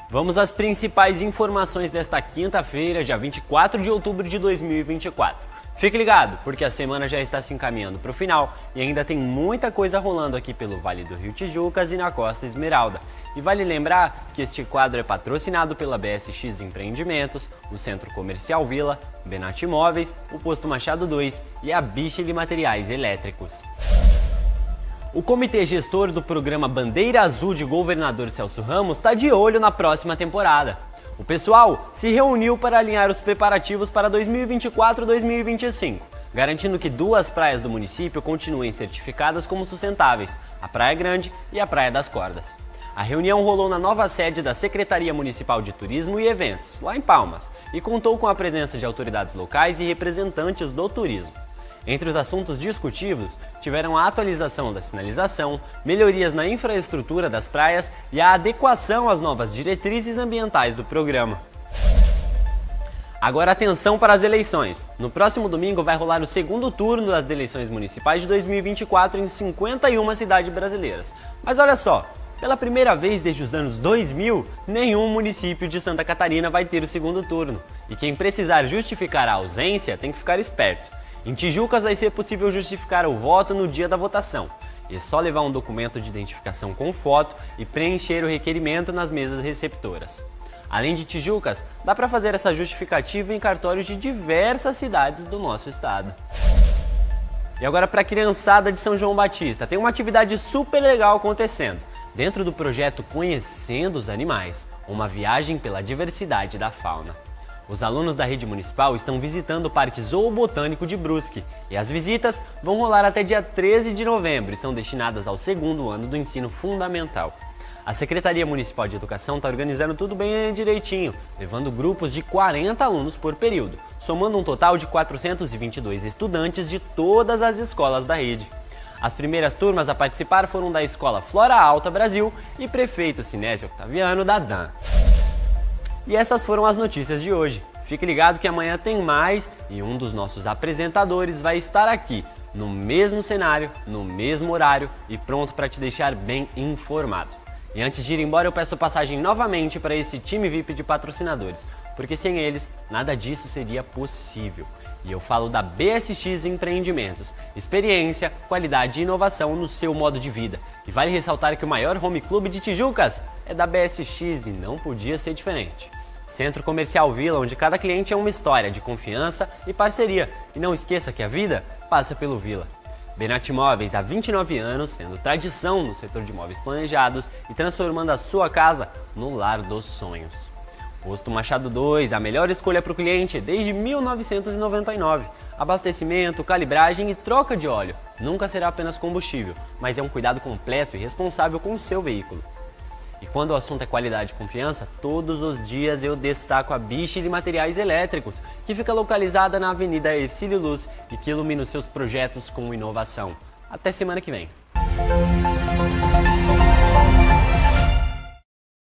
Vamos às principais informações desta quinta-feira, dia 24 de outubro de 2024. Fique ligado, porque a semana já está se encaminhando para o final e ainda tem muita coisa rolando aqui pelo Vale do Rio Tijucas e na Costa Esmeralda. E vale lembrar que este quadro é patrocinado pela BSX Empreendimentos, o Centro Comercial Vila, Benat Imóveis, o Posto Machado 2 e a Bicheli Materiais Elétricos. O comitê gestor do programa Bandeira Azul de governador Celso Ramos está de olho na próxima temporada. O pessoal se reuniu para alinhar os preparativos para 2024-2025, garantindo que duas praias do município continuem certificadas como sustentáveis, a Praia Grande e a Praia das Cordas. A reunião rolou na nova sede da Secretaria Municipal de Turismo e Eventos, lá em Palmas, e contou com a presença de autoridades locais e representantes do turismo. Entre os assuntos discutidos, tiveram a atualização da sinalização, melhorias na infraestrutura das praias e a adequação às novas diretrizes ambientais do programa. Agora atenção para as eleições. No próximo domingo vai rolar o segundo turno das eleições municipais de 2024 em 51 cidades brasileiras. Mas olha só, pela primeira vez desde os anos 2000, nenhum município de Santa Catarina vai ter o segundo turno. E quem precisar justificar a ausência tem que ficar esperto. Em Tijucas vai ser possível justificar o voto no dia da votação. É só levar um documento de identificação com foto e preencher o requerimento nas mesas receptoras. Além de Tijucas, dá para fazer essa justificativa em cartórios de diversas cidades do nosso estado. E agora para a criançada de São João Batista, tem uma atividade super legal acontecendo. Dentro do projeto Conhecendo os Animais, uma viagem pela diversidade da fauna. Os alunos da rede municipal estão visitando o Parque Zoobotânico de Brusque e as visitas vão rolar até dia 13 de novembro e são destinadas ao segundo ano do ensino fundamental. A Secretaria Municipal de Educação está organizando tudo bem direitinho, levando grupos de 40 alunos por período, somando um total de 422 estudantes de todas as escolas da rede. As primeiras turmas a participar foram da Escola Flora Alta Brasil e Prefeito Sinésio Octaviano da DAN. E essas foram as notícias de hoje. Fique ligado que amanhã tem mais e um dos nossos apresentadores vai estar aqui, no mesmo cenário, no mesmo horário e pronto para te deixar bem informado. E antes de ir embora eu peço passagem novamente para esse time VIP de patrocinadores, porque sem eles nada disso seria possível. E eu falo da BSX Empreendimentos, experiência, qualidade e inovação no seu modo de vida. E vale ressaltar que o maior home club de Tijucas é da BSX e não podia ser diferente. Centro Comercial Vila, onde cada cliente é uma história de confiança e parceria. E não esqueça que a vida passa pelo Vila. Benat Imóveis, há 29 anos, sendo tradição no setor de imóveis planejados e transformando a sua casa no lar dos sonhos. Posto Machado 2, a melhor escolha para o cliente desde 1999. Abastecimento, calibragem e troca de óleo. Nunca será apenas combustível, mas é um cuidado completo e responsável com o seu veículo. E quando o assunto é qualidade e confiança, todos os dias eu destaco a Bicheli Materiais Elétricos, que fica localizada na Avenida Hercílio Luz e que ilumina os seus projetos com inovação. Até semana que vem!